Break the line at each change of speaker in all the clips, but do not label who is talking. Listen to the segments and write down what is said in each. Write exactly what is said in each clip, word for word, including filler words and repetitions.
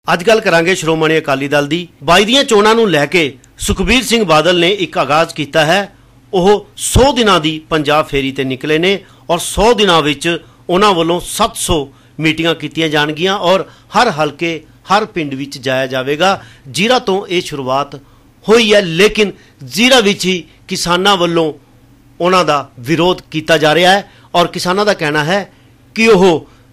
ਅੱਜ ਗੱਲ ਕਰਾਂਗੇ ਸ਼੍ਰੋਮਣੀ ਅਕਾਲੀ ਦਲ ਦੀ ਬਾਈ ਦੀਆਂ ਚੋਣਾਂ ਨੂੰ ਲੈ ਕੇ ਸੁਖਬੀਰ ਸਿੰਘ ਬਾਦਲ ਨੇ ਇੱਕ ਆਗਾਜ਼ ਕੀਤਾ ਹੈ। ਉਹ सौ ਦਿਨਾਂ ਦੀ ਪੰਜਾਬ ਫੇਰੀ ਤੇ ਨਿਕਲੇ ਨੇ ਔਰ सौ ਦਿਨਾਂ ਵਿੱਚ ਉਹਨਾਂ ਵੱਲੋਂ ਸੱਤ ਸੌ ਮੀਟਿੰਗਾਂ ਕੀਤੀਆਂ ਜਾਣਗੀਆਂ ਔਰ ਹਰ ਹਲਕੇ हर पिंड विच जाया जाएगा। जीरा तो ये शुरुआत हुई है, लेकिन जीरा विच ही किसानां वल्लों उन्हां दा विरोध किया जा रहा है और किसानां दा कहना है कि वह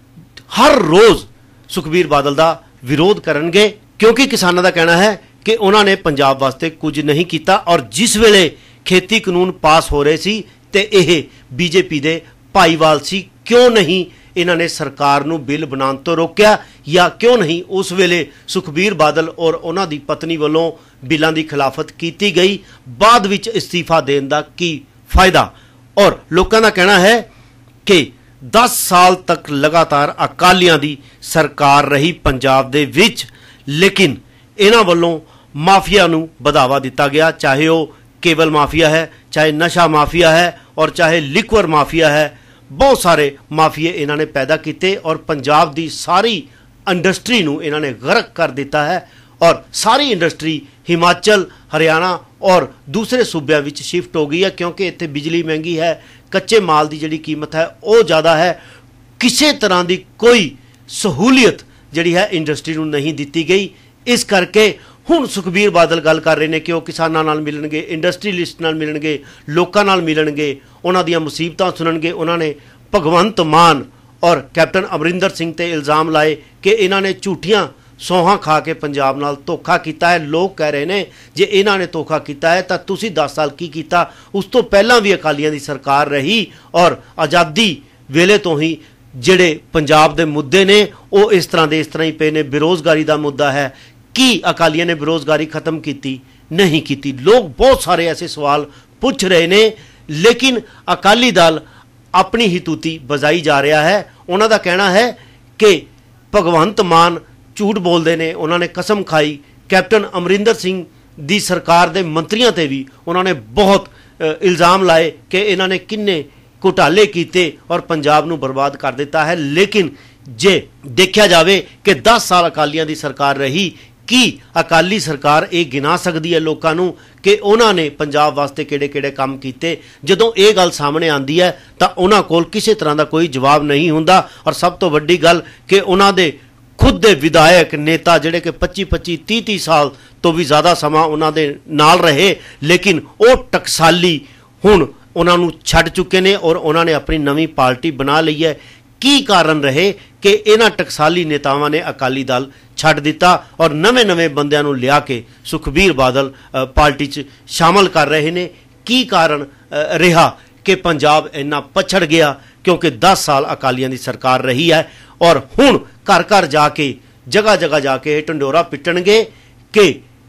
हर रोज़ सुखबीर बादल दा विरोध करनगे, क्योंकि किसानां दा कहना है कि उन्होंने पंजाब वास्ते कुछ नहीं किया और जिस वेले खेती कानून पास हो रहे सी ते यह बीजेपी दे भाईवाल सी, क्यों नहीं इन्होंने सरकार नूं बिल बनाने तो रोकया या क्यों नहीं उस वेले सुखबीर बादल और उन्हां दी पत्नी वालों बिलों की खिलाफत की गई, बाद विच इस्तीफा देने का की फायदा। और लोगों का कहना है कि दस साल तक लगातार अकालियां दी सरकार रही पंजाब दे विच, लेकिन इन्हां वालों माफिया नूं बढ़ावा दिता गया, चाहे वह केबल माफिया है, चाहे नशा माफिया है और चाहे लिक्वर माफिया है। बहुत सारे माफिए इन्होंने पैदा किए और पंजाब की सारी इंडस्ट्री नूं इन्होंने गर्क कर दिता है और सारी इंडस्ट्री हिमाचल, हरियाणा और दूसरे सूबे विच शिफ्ट हो गई है, क्योंकि इत्थे बिजली महंगी है, कच्चे माल की जिहड़ी कीमत है वो ज़्यादा है, किसी तरह की कोई सहूलियत जिहड़ी है इंडस्ट्री नूं नहीं दी गई। इस करके हुण सुखबीर बादल गल कर रहे हैं कि वह किसानां नाल मिलणगे, इंडस्ट्रीलिस्ट नाल मिलणगे, लोकां नाल मिलणगे, उन्हां दीयां मुसीबतां सुणनगे। उन्होंने भगवंत मान और कैप्टन अमरिंदर सिंह ते इल्ज़ाम लाए कि इन्हां ने झूठियां सौहां खा के पंजाब नाल धोखा किया है। लोग कह रहे हैं जे इन्हां ने धोखा किया है तो तुसीं दस साल की किया, उस तो पहलां भी अकालियां दी सरकार रही और आज़ादी वेले तो ही जिहड़े पंजाब दे मुद्दे ने वो इस तरह दे इस तरह ही पे ने। बेरोज़गारी का मुद्दा है कि अकालियां ने बेरोज़गारी खत्म की नहीं की, लोग बहुत सारे ऐसे सवाल पूछ रहे हैं, लेकिन अकाली दल अपनी ही तूती बजाई जा रहा है। उन्हों का कहना है कि भगवंत मान झूठ बोलते हैं, उन्होंने कसम खाई। कैप्टन अमरिंदर सिंह दी सरकार के मंत्रियों ते भी उन्होंने बहुत इल्ज़ाम लाए कि इन्होंने किन्ने घोटाले किए और पंजाब नूं बर्बाद कर दिता है। लेकिन जे देखा जाए कि दस साल अकालियां दी सरकार रही, कि अकाली सरकार ये गिना सकती है लोगों को कि उन्होंने पंजाब वास्ते किहड़े किहड़े काम किए। जदों ये गल सामने आती है तो उन्हां कोल किसी तरह का कोई जवाब नहीं हुंदा। और सब तो वड्डी गल कि उन्हां दे खुद दे विधायक नेता जिहड़े कि पच्ची पच्ची तीह तीह साल तो भी ज़्यादा समा उन्हां दे नाल रहे, लेकिन वो टकसाली हुण उन्हां नूं छड्ड चुके ने और उन्होंने अपनी नवीं पार्टी बना ली है। की कारण रहे कि इन्हां टकसाली नेतावां ने अकाली दल छड्ड दिता और नवे नवे बंदियां नूं लिया के सुखबीर बादल पार्टी च शामिल कर रहे हैं। की कारण रहा कि पंजाब इन्ना पछड़ गया, क्योंकि दस साल अकालियां दी सरकार रही है और हुण घर घर जाके जगह जगह जाके ढंडोरा पिटणगे कि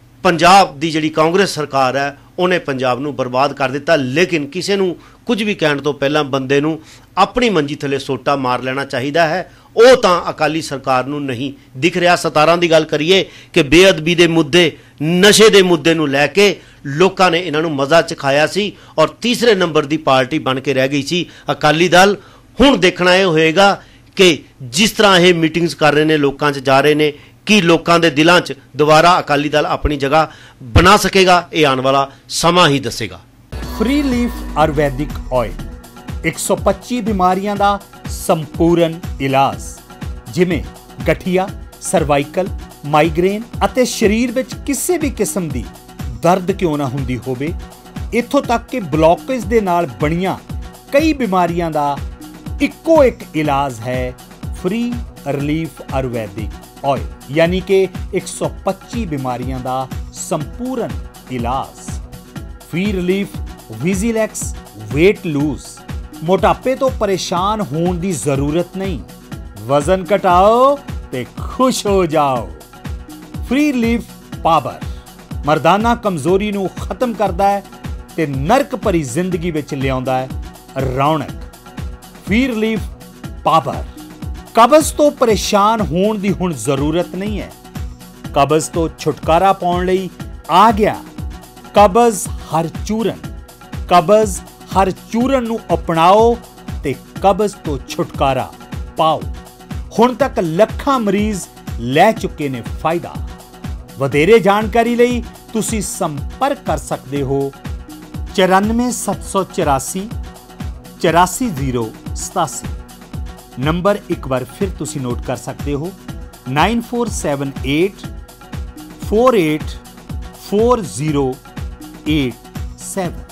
पंजाब दी जिहड़ी कांग्रेस सरकार है उन्हें पंजाब नूं बर्बाद कर दिता। लेकिन किसी नूं कुछ भी कहण तो पहला बंदे नूं अपनी मंजी थले सोटा मार लेना चाहिए है। वो तो अकाली सरकार नूं नहीं दिख रहा। सतारां दी गल करिए कि बेअदबी दे मुद्दे, नशे दे मुद्दे नूं लैके लोकां ने इन्हां नूं मज़ा चखाया सी और तीसरे नंबर दी पार्टी बन के रह गई सी अकाली दल। हुण देखना यह होएगा कि जिस तरह ये मीटिंग्स कर रहे हैं, लोकां च जा रहे हैं, कि लोगों के दिलों च दोबारा अकाली दल अपनी जगह बना सकेगा, ये आने वाला समा ही दसेगा।
फ्री लीफ आयुर्वैदिक ऑयल एक सौ पच्चीस बीमारियां दा संपूर्ण इलाज, जिमें गठिया, सर्वाइकल, माइग्रेन अते शरीर विच किसी भी किस्म दी दर्द क्यों ना हुंदी होवे, इत्थों तक कि ब्लॉकेज दे नाल बणियां कई बीमारियां दा इक्को एक इलाज है फ्री रिलीफ आयुर्वैदिक ऑयल, यानी कि एक सौ पच्चीस बीमारियां दा संपूर्ण इलाज। फ्री रिलीफ विजिलैक्स वेट लूज, मोटापे तो परेशान होने की जरूरत नहीं, वजन घटाओ ते खुश हो जाओ। फ्री रिलीफ पावर मर्दाना कमजोरी नूं खत्म करता है ते नरक भरी जिंदगी विच लियाउंदा है रौनक। फ्री रिलीफ पावर कब्ज तो परेशान होने की हुण जरूरत नहीं है, कब्ज तो छुटकारा पाउण लई आ गया कब्ज हर चूरन। कब्ज हर चूरन नूं अपनाओ ते कब्ज तो छुटकारा पाओ। हुण तक लखां मरीज ਲੈ ਚੁੱਕੇ ਨੇ ਫਾਇਦਾ। ਵਧੇਰੇ ਜਾਣਕਾਰੀ ਲਈ ਤੁਸੀਂ ਸੰਪਰਕ ਕਰ ਸਕਦੇ ਹੋ ਚੁਰਾਨਵੇਂ ਸੱਤ ਸੌ ਚੁਰਾਸੀ ਚੁਰਾਸੀ ਜ਼ੀਰੋ ਸਤਾਸੀ। ਨੰਬਰ ਇੱਕ ਵਾਰ ਫਿਰ ਤੁਸੀਂ ਨੋਟ ਕਰ ਸਕਦੇ ਹੋ nine four seven eight four eight four zero eight seven.